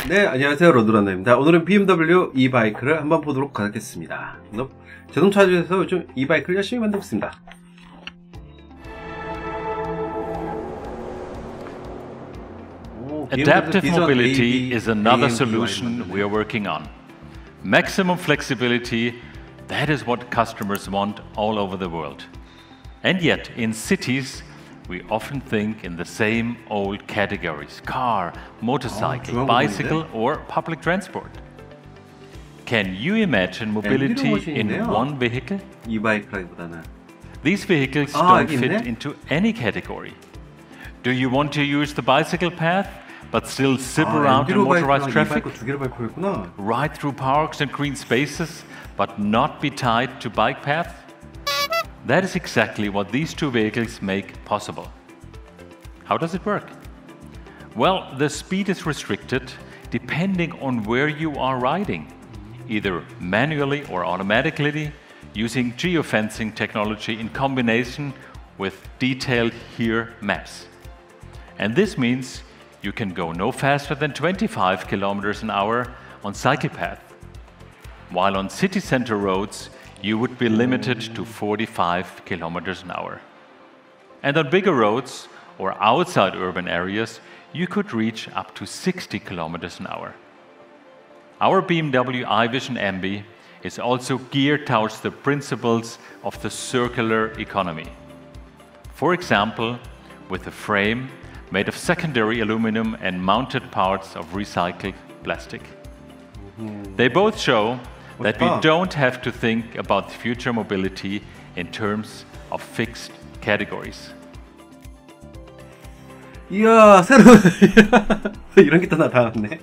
네, 안녕하세요. 로드러너입니다. 오늘은 BMW e-바이크를 한번 보도록 하겠습니다. 자동차주에서 요즘 e-바이크를 열심히 만들고 있습니다. Adaptive mobility is another solution we are working on. Maximum flexibility, that is what customers want all over the world. And yet, in cities, we often think in the same old categories: car, motorcycle, bicycle, or public transport. Can you imagine mobility in one vehicle? These vehicles don't fit into any category. Do you want to use the bicycle path, but still zip around in motorized traffic? Ride through parks and green spaces, but not be tied to bike paths? That is exactly what these two vehicles make possible. How does it work? Well, the speed is restricted depending on where you are riding, either manually or automatically, using geofencing technology in combination with detailed HERE maps. And this means you can go no faster than 25 kilometers an hour on cycle path, while on city center roads you would be limited to 45 kilometers an hour. And on bigger roads or outside urban areas, you could reach up to 60 kilometers an hour. Our BMW iVision MB is also geared towards the principles of the circular economy. For example, with a frame made of secondary aluminum and mounted parts of recycled plastic. They both show that we don't have to think about future mobility in terms of fixed categories. 이야, 새로운 이런 게 또 나타났네.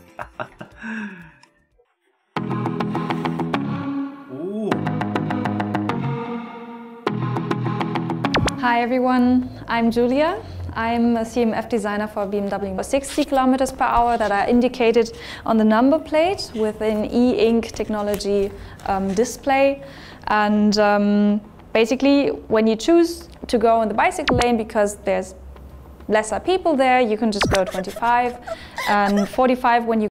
Hi everyone, I'm Julia. I'm a CMF designer for BMW 60 kilometers per hour that are indicated on the number plate with an e-ink technology display. And basically, when you choose to go in the bicycle lane because there's lesser people there, you can just go 25 and 45 when you...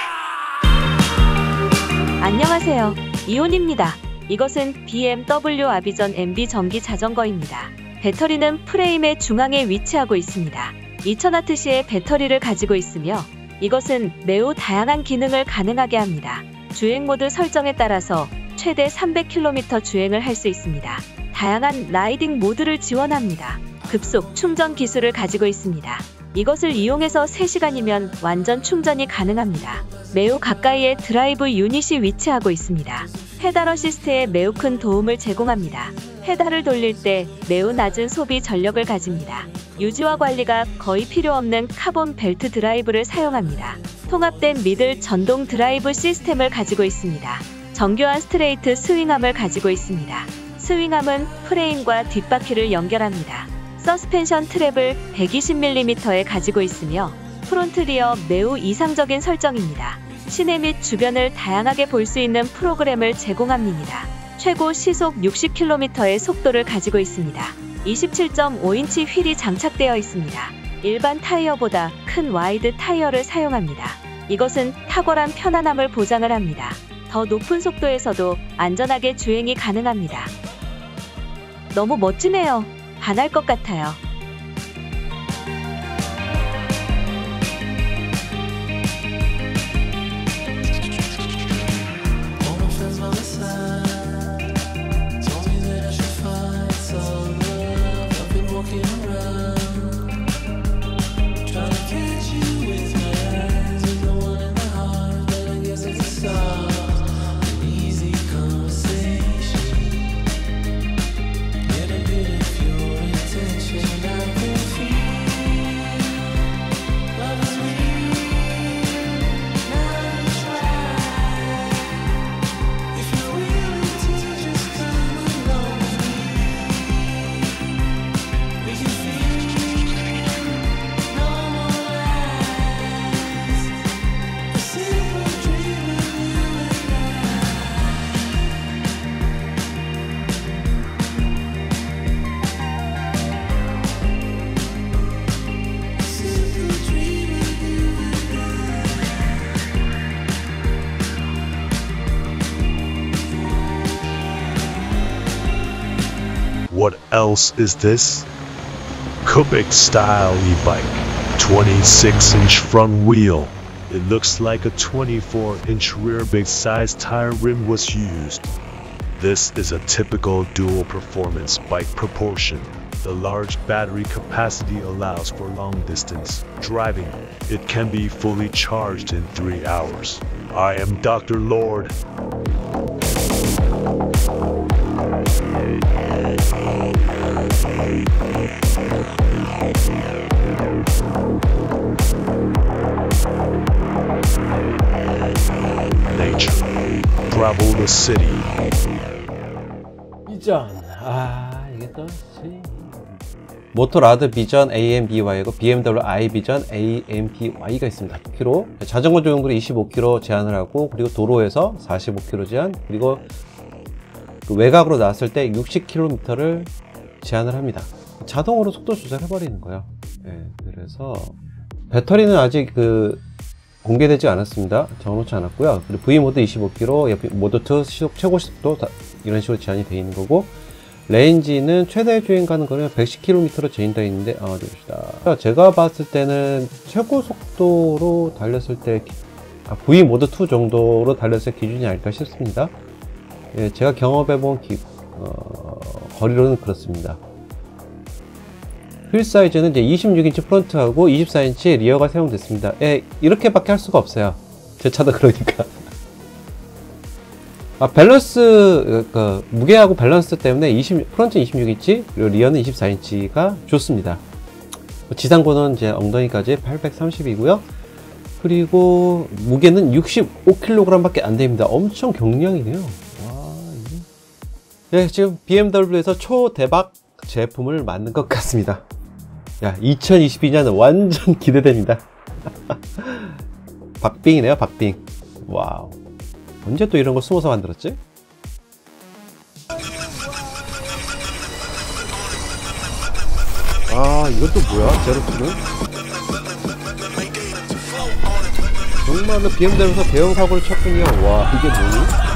안녕하세요. 이온입니다. 이것은 BMW 아비전 MB 전기 자전거입니다. 배터리는 프레임의 중앙에 위치하고 있습니다. 2000W의 배터리를 가지고 있으며 이것은 매우 다양한 기능을 가능하게 합니다. 주행 모드 설정에 따라서 최대 300km 주행을 할 수 있습니다. 다양한 라이딩 모드를 지원합니다. 급속 충전 기술을 가지고 있습니다. 이것을 이용해서 3시간이면 완전 충전이 가능합니다. 매우 가까이에 드라이브 유닛이 위치하고 있습니다. 페달 어시스트에 매우 큰 도움을 제공합니다. 페달을 돌릴 때 매우 낮은 소비 전력을 가집니다. 유지와 관리가 거의 필요 없는 카본 벨트 드라이브를 사용합니다. 통합된 미들 전동 드라이브 시스템을 가지고 있습니다. 정교한 스트레이트 스윙암을 가지고 있습니다. 스윙암은 프레임과 뒷바퀴를 연결합니다. 서스펜션 트랩을 120mm에 가지고 있으며 프론트 리어 매우 이상적인 설정입니다. 시내 및 주변을 다양하게 볼 수 있는 프로그램을 제공합니다. 최고 시속 60km의 속도를 가지고 있습니다. 27.5인치 휠이 장착되어 있습니다. 일반 타이어보다 큰 와이드 타이어를 사용합니다. 이것은 탁월한 편안함을 보장을 합니다. 더 높은 속도에서도 안전하게 주행이 가능합니다. 너무 멋지네요. 반할 것 같아요. else is this? Kubik style e-bike, 26-inch front wheel. It looks like a 24-inch rear big size tire rim was used. This is a typical dual performance bike proportion. The large battery capacity allows for long distance driving. It can be fully charged in 3 hours. I am Dr. Lord. Nature. Travel the city. 비전. 이게 또 모토라드 비전 AMBY하고 BMW i 비전 AMBY가 있습니다. 10km. 자전거 조용도로 25km 제한을 하고, 그리고 도로에서 45km 제한, 그리고 그 외곽으로 나왔을 때 60km를 제한을 합니다. 자동으로 속도 조절해 버리는 거예요. 그래서 배터리는 아직 공개되지 않았습니다. 정해놓지 않았고요. 그리고 V 모드 25km, 모드 2 최고 시속도 이런 식으로 제한이 되어 있는 거고, 레인지는 최대 주행 가는 거는 110km로 제인되어 있는데, 제가 봤을 때는 최고 속도로 달렸을 때 V 모드 2 정도로 달렸을 때 기준이 아닐까 싶습니다. 제가 경험해본 거리로는 그렇습니다. 휠 사이즈는 이제 26인치 프론트하고 24인치 리어가 사용됐습니다. 이렇게밖에 할 수가 없어요. 제 차도 그러니까. 밸런스, 무게하고 밸런스 때문에 프론트 26인치, 그리고 리어는 24인치가 좋습니다. 지상고는 이제 엉덩이까지 830이고요. 그리고 무게는 65kg 밖에 안 됩니다. 엄청 경량이네요. 지금 BMW에서 초대박 제품을 만든 것 같습니다. 2022년 완전 기대됩니다. 박빙이네요, 박빙. 와우. 언제 또 이런 거 숨어서 만들었지? 이것도 뭐야? 제로투는? 정말로 BMW에서 대형 사고를 쳤군요. 와, 이게 뭐니?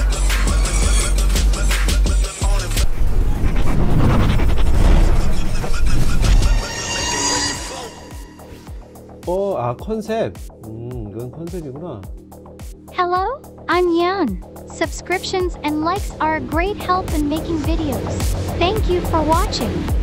컨셉. 이건 컨셉이구나. Hello, I'm Yan. Subscriptions and likes are a great help in making videos. Thank you for watching.